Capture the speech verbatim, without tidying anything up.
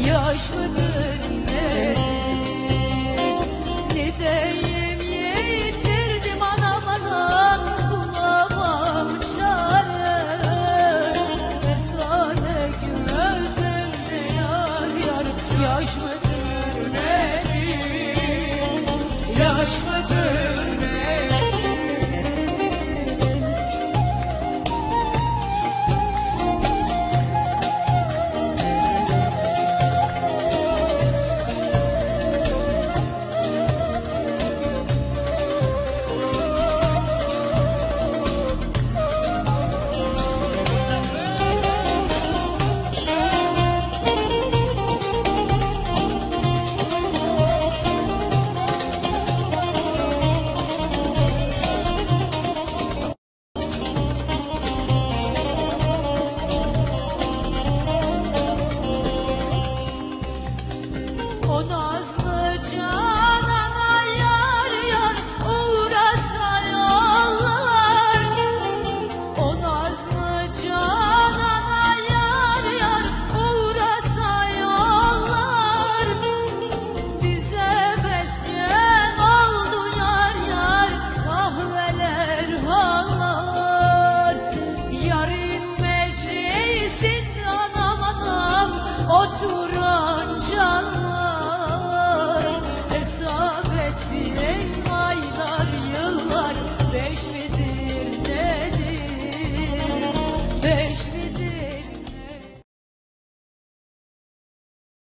yaş mıdır nedir? Ne diyeyim yitirdim anam anam, bulamam çare. Mesane gözümde yar yar, yaş mıdır nedir? Yaş mıdır nedir? O nazlı canana yar yar uğrasa yollar. O nazlı canana yar yar uğrasa yollar. Bize mesken oldu yar yar kahveler hallar. Yarın meclisin anam anam otur